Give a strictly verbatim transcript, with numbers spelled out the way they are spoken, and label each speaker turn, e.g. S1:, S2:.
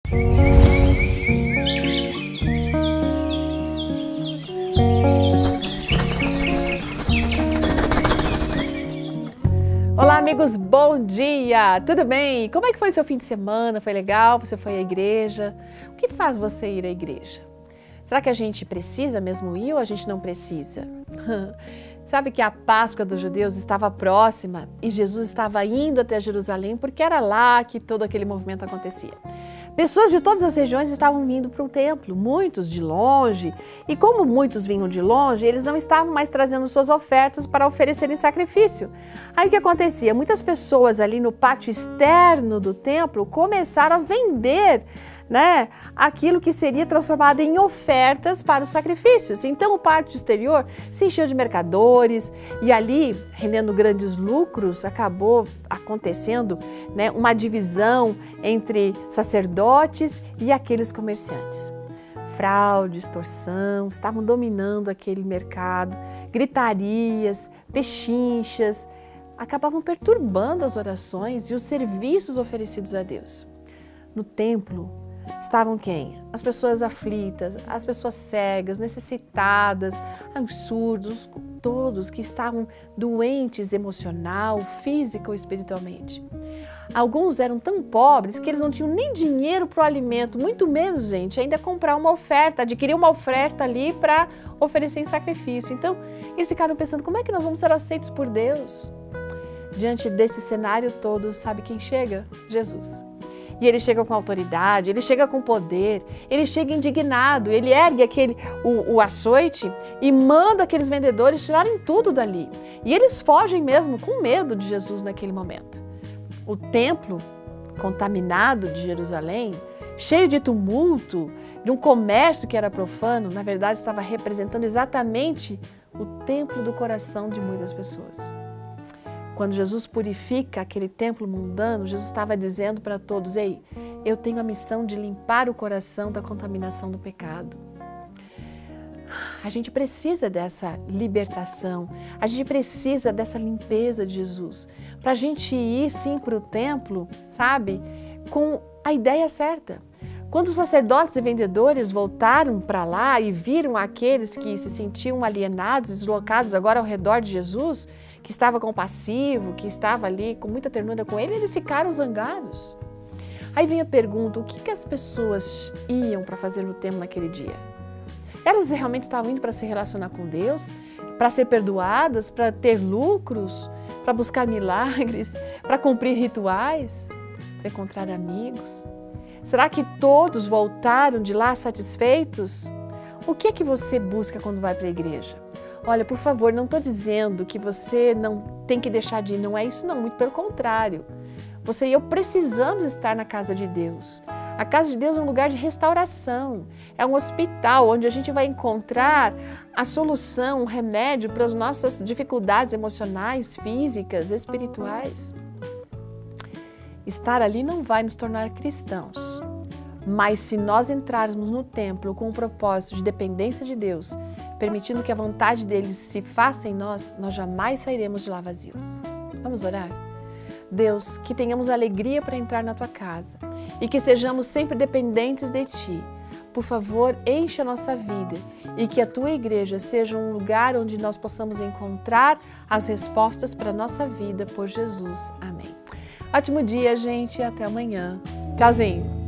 S1: Olá, amigos, bom dia! Tudo bem? Como é que foi seu fim de semana? Foi legal? Você foi à igreja? O que faz você ir à igreja? Será que a gente precisa mesmo ir ou a gente não precisa? Sabe que a Páscoa dos judeus estava próxima e Jesus estava indo até Jerusalém porque era lá que todo aquele movimento acontecia. Pessoas de todas as regiões estavam vindo para o templo, muitos de longe, e como muitos vinham de longe, eles não estavam mais trazendo suas ofertas para oferecerem sacrifício. Aí o que acontecia? Muitas pessoas ali no pátio externo do templo começaram a vender, né, aquilo que seria transformado em ofertas para os sacrifícios. Então o pátio exterior se encheu de mercadores e ali, rendendo grandes lucros, acabou acontecendo, né, uma divisão entre sacerdotes e aqueles comerciantes. Fraude, extorsão, estavam dominando aquele mercado, gritarias, pechinchas, acabavam perturbando as orações e os serviços oferecidos a Deus. No templo, estavam quem? As pessoas aflitas, as pessoas cegas, necessitadas, os surdos, todos que estavam doentes emocional, física ou espiritualmente. Alguns eram tão pobres que eles não tinham nem dinheiro para o alimento, muito menos, gente, ainda comprar uma oferta, adquirir uma oferta ali para oferecer em sacrifício. Então, eles ficaram pensando, como é que nós vamos ser aceitos por Deus? Diante desse cenário todo, sabe quem chega? Jesus. E ele chega com autoridade, ele chega com poder, ele chega indignado, ele ergue aquele, o, o açoite e manda aqueles vendedores tirarem tudo dali. E eles fogem mesmo com medo de Jesus naquele momento. O templo contaminado de Jerusalém, cheio de tumulto, de um comércio que era profano, na verdade estava representando exatamente o templo do coração de muitas pessoas. Quando Jesus purifica aquele templo mundano, Jesus estava dizendo para todos, ei, eu tenho a missão de limpar o coração da contaminação do pecado. A gente precisa dessa libertação, a gente precisa dessa limpeza de Jesus, para a gente ir sim para o templo, sabe, com a ideia certa. Quando os sacerdotes e vendedores voltaram para lá e viram aqueles que se sentiam alienados, deslocados agora ao redor de Jesus, que estava compassivo, que estava ali com muita ternura com ele, eles ficaram zangados. Aí vem a pergunta, o que, que as pessoas iam para fazer no templo naquele dia? Elas realmente estavam indo para se relacionar com Deus, para ser perdoadas, para ter lucros, para buscar milagres, para cumprir rituais, para encontrar amigos? Será que todos voltaram de lá satisfeitos? O que é que você busca quando vai para a igreja? Olha, por favor, não estou dizendo que você não tem que deixar de ir, não é isso não, muito pelo contrário. Você e eu precisamos estar na casa de Deus. A casa de Deus é um lugar de restauração, é um hospital onde a gente vai encontrar a solução, um remédio para as nossas dificuldades emocionais, físicas, espirituais. Estar ali não vai nos tornar cristãos, mas se nós entrarmos no templo com o propósito de dependência de Deus, permitindo que a vontade dele se faça em nós, nós jamais sairemos de lá vazios. Vamos orar? Deus, que tenhamos alegria para entrar na tua casa e que sejamos sempre dependentes de ti. Por favor, enche a nossa vida e que a tua igreja seja um lugar onde nós possamos encontrar as respostas para a nossa vida por Jesus. Amém. Ótimo dia, gente, e até amanhã. Tchauzinho!